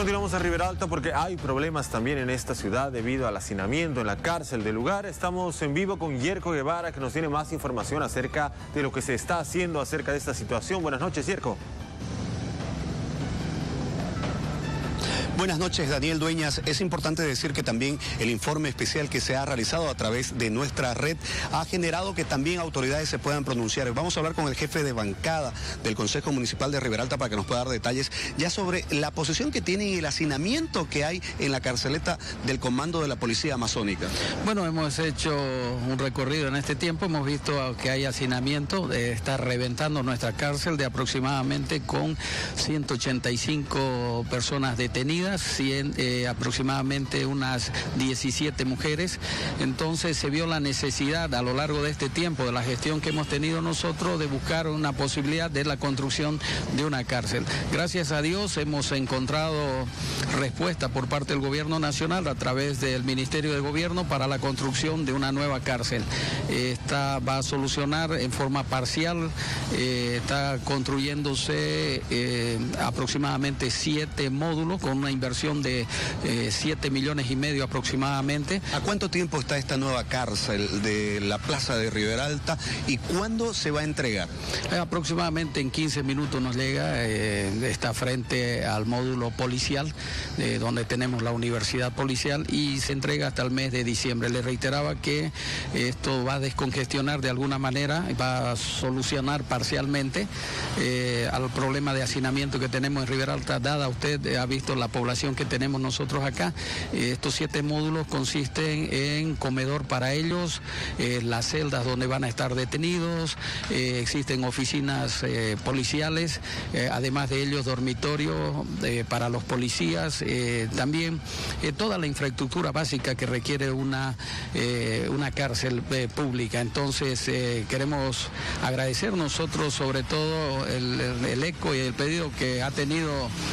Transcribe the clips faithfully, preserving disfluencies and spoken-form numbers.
Continuamos a Riberalta porque hay problemas también en esta ciudad debido al hacinamiento en la cárcel del lugar. Estamos en vivo con Yerko Guevara, que nos tiene más información acerca de lo que se está haciendo acerca de esta situación. Buenas noches, Yerko. Buenas noches, Daniel Dueñas. Es importante decir que también el informe especial que se ha realizado a través de nuestra red ha generado que también autoridades se puedan pronunciar. Vamos a hablar con el jefe de bancada del Consejo Municipal de Riberalta para que nos pueda dar detalles ya sobre la posición que tiene y el hacinamiento que hay en la carceleta del Comando de la Policía Amazónica. Bueno, hemos hecho un recorrido en este tiempo, hemos visto que hay hacinamiento, eh, está reventando nuestra cárcel de aproximadamente con ciento ochenta y cinco personas detenidas. cien, eh, aproximadamente unas diecisiete mujeres. Entonces se vio la necesidad a lo largo de este tiempo de la gestión que hemos tenido nosotros de buscar una posibilidad de la construcción de una cárcel. Gracias a Dios hemos encontrado respuesta por parte del gobierno nacional a través del Ministerio de Gobierno para la construcción de una nueva cárcel. Esta va a solucionar en forma parcial, eh, está construyéndose eh, aproximadamente siete módulos con una inversión de eh, siete millones y medio aproximadamente. ¿A cuánto tiempo está esta nueva cárcel de la Plaza de Riberalta y cuándo se va a entregar? Eh, aproximadamente en quince minutos nos llega, eh, está frente al módulo policial, eh, donde tenemos la universidad policial, y se entrega hasta el mes de diciembre. Le reiteraba que esto va a descongestionar de alguna manera, va a solucionar parcialmente eh, al problema de hacinamiento que tenemos en Riberalta, dada usted eh, ha visto la población que tenemos nosotros acá. Eh, estos siete módulos consisten en comedor para ellos, eh, las celdas donde van a estar detenidos, eh, existen oficinas eh, policiales, eh, además de ellos dormitorio eh, para los policías, eh, también eh, toda la infraestructura básica que requiere una, eh, una cárcel eh, pública. Entonces eh, queremos agradecer nosotros sobre todo el, el, el eco y el pedido que ha tenido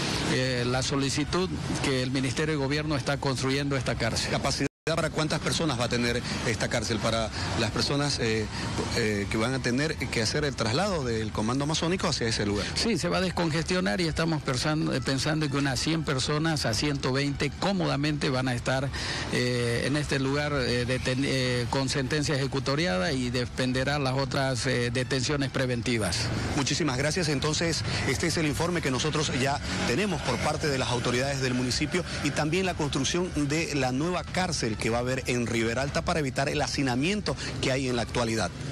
eh, la solicitud que el Ministerio de Gobierno está construyendo esta cárcel. ¿Capacidad para cuántas personas va a tener esta cárcel? Para las personas eh, eh, que van a tener que hacer el traslado del Comando Amazónico hacia ese lugar. Sí, se va a descongestionar y estamos pensando, pensando que unas cien personas a ciento veinte cómodamente van a estar eh, en este lugar eh, deten, eh, con sentencia ejecutoriada, y dependerá las otras eh, detenciones preventivas. Muchísimas gracias. Entonces, este es el informe que nosotros ya tenemos por parte de las autoridades del municipio, y también la construcción de la nueva cárcel que va a haber en Riberalta para evitar el hacinamiento que hay en la actualidad.